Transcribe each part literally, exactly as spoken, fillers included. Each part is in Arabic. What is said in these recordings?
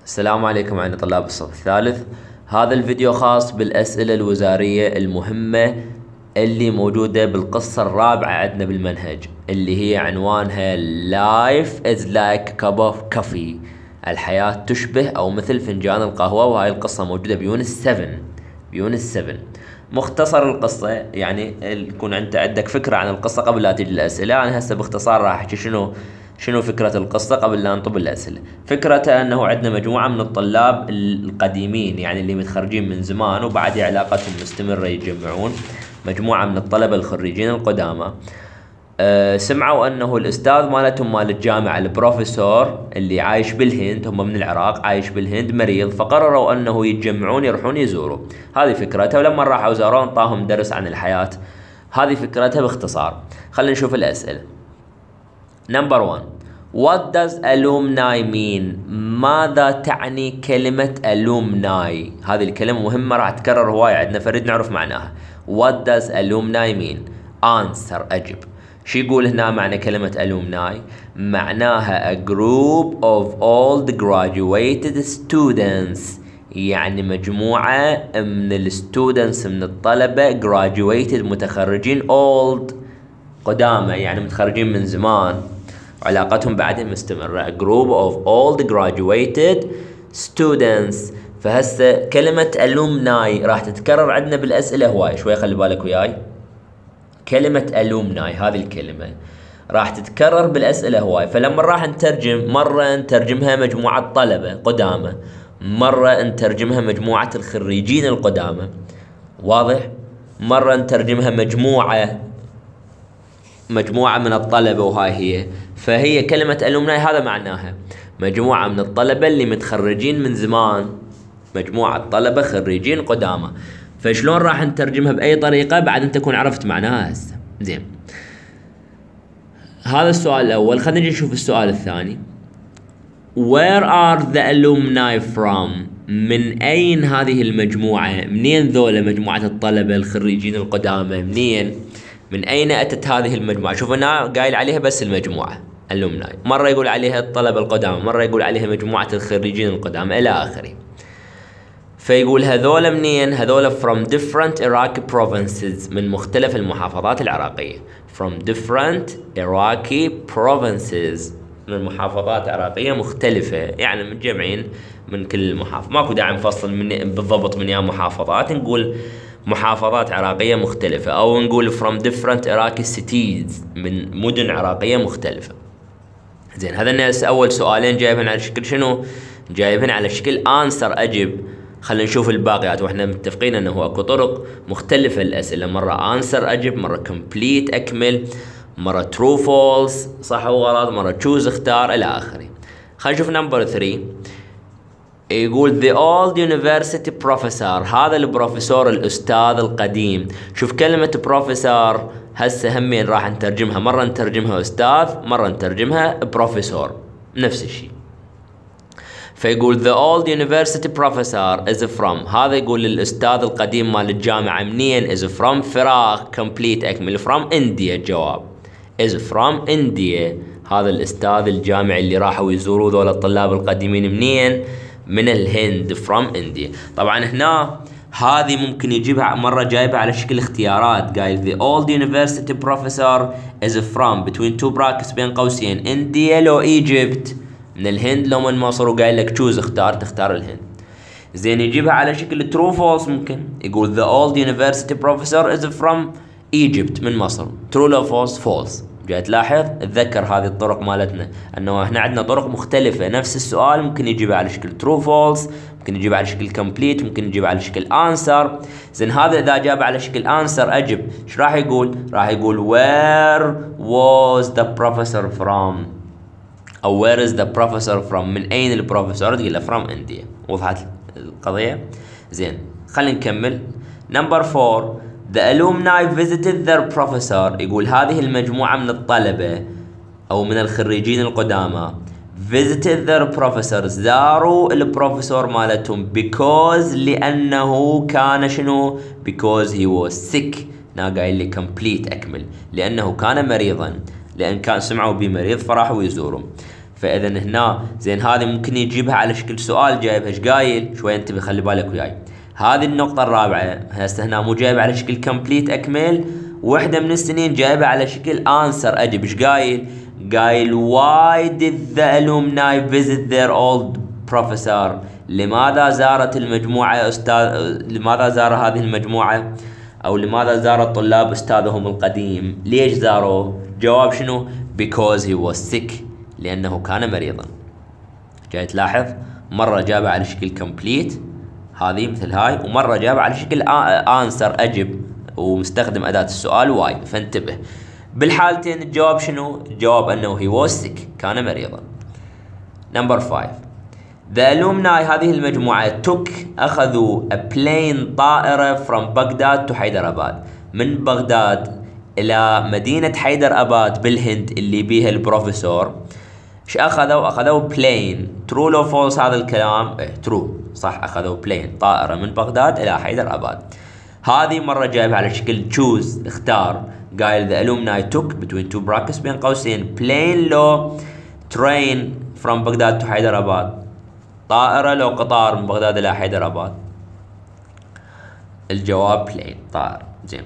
السلام عليكم أعزائي طلاب الصف الثالث. هذا الفيديو خاص بالأسئلة الوزارية المهمة اللي موجودة بالقصة الرابعة عندنا بالمنهج، اللي هي عنوانها Life is like a cup of coffee. الحياة تشبه أو مثل فنجان القهوة، وهاي القصة موجودة بيونس سبعة بيونس سبعة. مختصر القصة يعني يكون أنت عندك فكرة عن القصة قبل لا تجي الأسئلة. أنا هسه باختصار راح أحكي شنو شنو فكرة القصة قبل لا نطب الأسئلة. فكرتها أنه عندنا مجموعة من الطلاب القديمين، يعني اللي متخرجين من زمان وبعد علاقتهم مستمرة، يتجمعون مجموعة من الطلبة الخريجين القدامى. أه سمعوا أنه الأستاذ مالتهم مال الجامعة، البروفيسور اللي عايش بالهند، هم من العراق عايش بالهند، مريض، فقرروا أنه يتجمعون يروحون يزوروا. هذه فكرتها، ولما راحوا زاروه انطاهم درس عن الحياة. هذه فكرتها باختصار. خلينا نشوف الأسئلة. نمبر واحد. What does alumni mean؟ ماذا تعني كلمة alumni؟ هذه الكلمة مهمة راح تكرر هواية عندنا، فريد نعرف معناها. What does alumni mean؟ answer أجب. شو يقول هنا معنى كلمة alumni؟ معناها a group of old graduated students، يعني مجموعة من الستودنتس، من الطلبة، graduated متخرجين، old قدامى يعني متخرجين من زمان وعلاقتهم بعدين مستمرة. A group of old graduated students. فهسه كلمة alumni راح تتكرر عندنا بالأسئلة هواي. شوي خلي بالك وياي، كلمة alumni هذه الكلمة راح تتكرر بالأسئلة هواي. فلما راح نترجم، مرة نترجمها مجموعة طلبة قدامى، مرة نترجمها مجموعة الخريجين القدامى، واضح؟ مرة نترجمها مجموعة مجموعة من الطلبة، وهاي هي. فهي كلمة alumni هذا معناها مجموعة من الطلبة اللي متخرجين من زمان، مجموعة طلبة خريجين قدامى. فشلون راح نترجمها بأي طريقة؟ بعد أنت تكون عرفت معناها هسه. زين، هذا السؤال الأول. خلينا نجي نشوف السؤال الثاني. Where are the alumni from؟ من أين هذه المجموعة؟ منين ذولا مجموعة الطلبة الخريجين القدامى؟ منين؟ من أين أتت هذه المجموعة؟ شوف هنا قايل عليها بس المجموعة alumni، مرة يقول عليها الطلبة القدامى، مرة يقول عليها مجموعة الخريجين القدامى إلى آخره. فيقول هذول منين؟ هذول from different Iraqi provinces، من مختلف المحافظات العراقية. from different Iraqi provinces، من محافظات عراقية مختلفة، يعني متجمعين من كل المحافظة. ماكو داعي نفصل من بالضبط من يا محافظات، نقول محافظات عراقية مختلفة، أو نقول from different Iraqi cities، من مدن عراقية مختلفة. زين، هذا الناس أول سؤالين جايبين على شكل شنو؟ جايبين على شكل answer أجب. خلينا نشوف الباقيات، واحنا متفقين انه اكو طرق مختلفة للأسئلة، مرة answer أجب، مرة complete أكمل، مرة true false صح وغلط، مرة choose اختار إلى آخره. خلينا نشوف نمبر ثلاثة. يقول the old university professor، هذا البروفيسور الأستاذ القديم. شوف كلمة بروفيسور هسه همين راح نترجمها، مرة نترجمها أستاذ، مرة نترجمها بروفيسور، نفس الشيء. فيقول the old university professor is from، هذا يقول للأستاذ القديم مال الجامعة منين؟ is from فراغ complete أكمل from India. الجواب is from India. هذا الأستاذ الجامعي اللي راحوا يزوروا ذول الطلاب القديمين منين؟ من الهند from India. طبعا هنا هذه ممكن يجيبها مرة جايبها على شكل اختيارات، قايل the old university professor is from between two brackets بين قوسين India لو Egypt، من الهند لو من مصر، وقايل لك choose اختار، تختار الهند. زين، يجيبها على شكل true false، ممكن يقول the old university professor is from Egypt، من مصر، true لو false false. جاي تلاحظ تذكر هذه الطرق مالتنا، انه احنا عندنا طرق مختلفة. نفس السؤال ممكن يجيبها على شكل true false، ممكن يجيبها على شكل complete، ممكن يجيبها على شكل answer. زين، هذا اذا جاب على شكل answer أجب، ايش راح يقول؟ راح يقول where was the professor from، أو where is the professor from، من أين البروفيسور؟ تقول له from India. وضحت القضية؟ زين، خلينا نكمل. number four. the alumni visited their professor، يقول هذه المجموعة من الطلبة أو من الخريجين القدامى visited their professor، زاروا البروفيسور مالتهم because لأنه كان شنو؟ because he was sick. هنا قايل لي complete أكمل، لأنه كان مريضا، لأن كان سمعوا بمريض فراحوا يزوروا. فاذا هنا زين هذه ممكن يجيبها على شكل سؤال جايبها ايش قايل شوي انتبه خلي بالك وياي. هذه النقطة الرابعة هسه هنا مو جايبها على شكل كومبليت اكمل، وحدة من السنين جايبها على شكل انسر اجب ايش قايل؟ قايل why did the alumni visit their old professor؟ لماذا زارت المجموعة استاذ لماذا زار هذه المجموعة او لماذا زار الطلاب استاذهم القديم؟ ليش زاروه؟ جواب شنو؟ because he was sick، لانه كان مريضا. جاي تلاحظ مرة جابها على شكل complete هذه مثل هاي، ومرة جابها على شكل answer اجب ومستخدم اداة السؤال واي، فانتبه. بالحالتين الجواب شنو؟ الجواب انه he was sick كان مريضا. نمبر خمسة The alumni هذه المجموعة took أخذوا a plane طائرة from بغداد to حيدرآباد، من بغداد إلى مدينة حيدرآباد بالهند اللي بيها البروفيسور. ايش أخذوا؟ أخذوا plane. true لو false هذا الكلام؟ إيه true صح، أخذوا plane طائرة من بغداد إلى حيدرآباد. هذه مرة جايبها على شكل choose اختار، قايل the alumni took between two brackets بين قوسين plane لو train from بغداد to حيدرآباد، طائرة لو قطار من بغداد إلى حيدرآباد. الجواب plane طائرة. زين.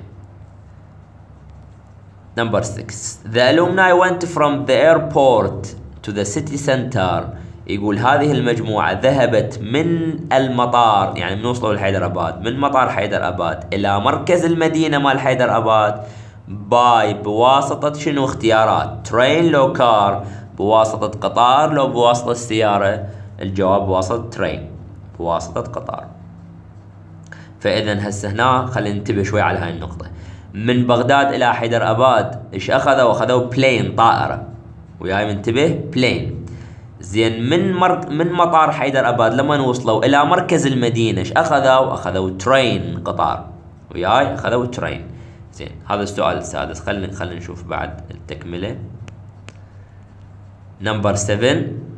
Number six The alumni went from the airport to the city center. يقول هذه المجموعة ذهبت من المطار، يعني من وصلوا لحيدرآباد، من مطار حيدرآباد إلى مركز المدينة مال حيدرآباد باي بواسطة شنو؟ اختيارات train لو كار، بواسطة قطار لو بواسطة السيارة. الجواب بواسطة ترين، بواسطة قطار. فإذا هسه هنا خلينا ننتبه شوي على هاي النقطة. من بغداد إلى حيدرآباد إيش أخذوا؟ أخذوا بلين طائرة، وياي منتبه بلين. زين من مر... من مطار حيدرآباد لما وصلوا إلى مركز المدينة إيش أخذوا؟ أخذوا ترين قطار، وياي أخذوا ترين. زين هذا السؤال السادس. خلينا خلينا نشوف بعد التكملة. نمبر سبعة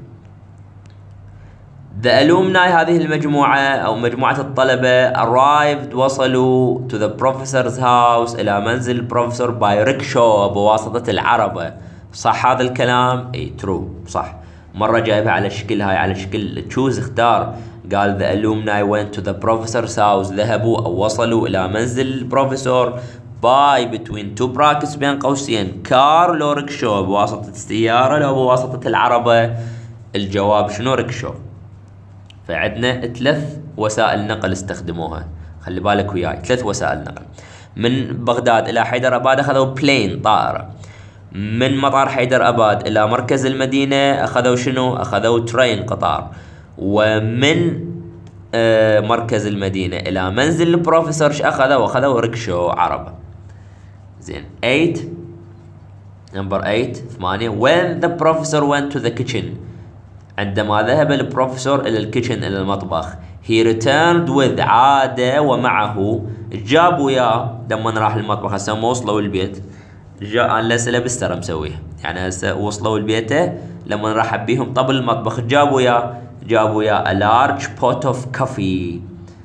The alumni هذه المجموعة أو مجموعة الطلبة arrived وصلوا to the professor's house إلى منزل البروفيسور by rickshaw بواسطة العربة. صح هذا الكلام؟ اي true صح. مرة جايبها على شكل هاي على شكل choose اختار، قال the alumni went to the professor's house ذهبوا أو وصلوا إلى منزل البروفيسور by between two brackets بين قوسين car لو rickshaw بواسطة السيارة لو بواسطة العربة. الجواب شنو؟ rickshaw. فعندنا ثلاث وسائل نقل استخدموها، خلي بالك وياي ثلاث وسائل نقل. من بغداد إلى حيدرآباد أخذوا بلين طائرة، من مطار حيدرآباد إلى مركز المدينة أخذوا شنو؟ أخذوا ترين قطار، ومن آه مركز المدينة إلى منزل البروفيسور إيش أخذوا؟ أخذوا ريكشو عربة. زين ثمانية نمبر ثمانية ثمانية when the professor went to the kitchen عندما ذهب البروفيسور إلى الكيتشن إلى المطبخ he returned with عاد ومعه جاب وياه لما راح المطبخ. هسه ما وصلوا البيت جاء الأسئلة بالسرة مسويها، يعني هسه وصلوا البيت لما راح بيهم طبل المطبخ جاب وياه جاب وياه a large pot of coffee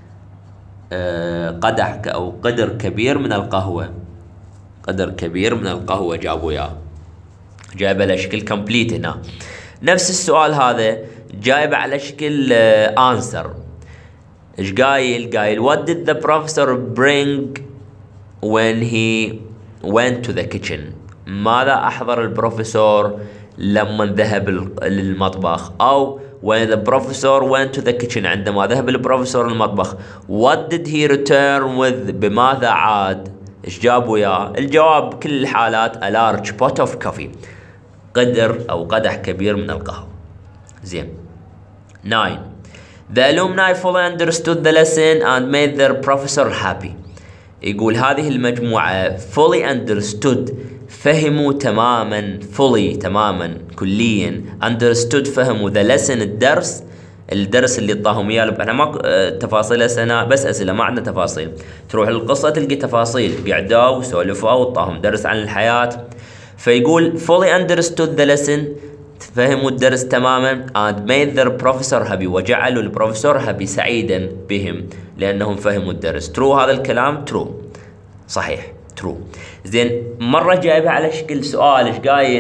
أه قدح أو قدر كبير من القهوة، قدر كبير من القهوة جاب وياه. جايبه على شكل كومبليت هنا. نفس السؤال هذا جايبه على شكل انسر. ايش قايل؟ قايل what did the professor bring when he went to the kitchen؟ ماذا أحضر البروفيسور لما ذهب للمطبخ؟ أو when the professor went to the kitchen عندما ذهب البروفيسور للمطبخ what did he return with؟ بماذا عاد؟ ايش جاب وياه؟ الجواب بكل الحالات a large pot of coffee قدر أو قدح كبير من القهوة. زين nine The alumni fully understood the lesson and made their professor happy. يقول هذه المجموعة fully understood فهموا تماما fully تماما كليا understood فهموا the lesson الدرس الدرس اللي اعطاهم اياه. احنا ما تفاصيل سنة بس اسئله ما عندنا تفاصيل. تروح للقصة تلقي تفاصيل قعدوا وسولفوا واعطاهم درس عن الحياة. فيقول fully understood the lesson فهموا الدرس تماما and made their professor happy وجعلوا البروفيسور happy سعيدا بهم لأنهم فهموا الدرس. true هذا الكلام true صحيح true. زين مرة جايبها على شكل سؤال. ايش قايل؟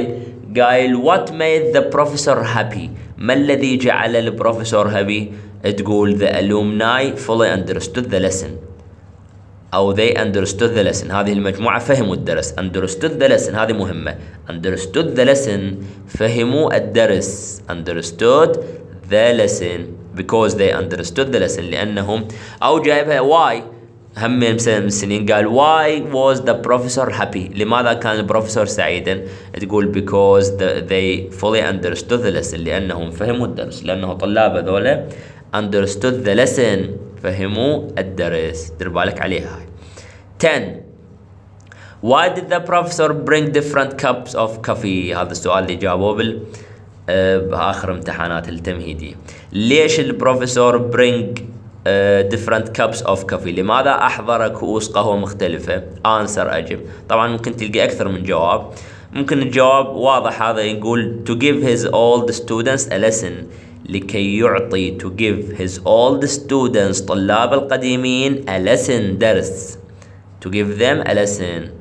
قايل what made the professor happy. ما الذي جعل البروفيسور happy؟ تقول the alumni fully understood the lesson أو they understood the lesson. هذه المجموعة فهموا الدرس. understood the lesson هذه مهمة. understood the lesson فهموا الدرس. understood the lesson because they understood the lesson لأنهم أو جايبها why هم من السنين قال why was the professor happy. لماذا كان البروفيسور سعيدا؟ تقول because the, they fully understood the lesson لأنهم فهموا الدرس. لأنه طلاب هذولا understood the lesson فهموا الدرس. دير بالك عليها هاي. ten why did the professor bring different cups of coffee. هذا السؤال اللي جابوه بال بآخر امتحانات التمهيدية. ليش البروفيسور bring uh, different cups of coffee؟ لماذا أحضر كؤوس قهوة مختلفة؟ answer أجب. طبعا ممكن تلقي أكثر من جواب. ممكن الجواب واضح هذا يقول to give his old students a lesson لكي يعطي to give his old students طلاب القديمين a lesson درس. to give them a lesson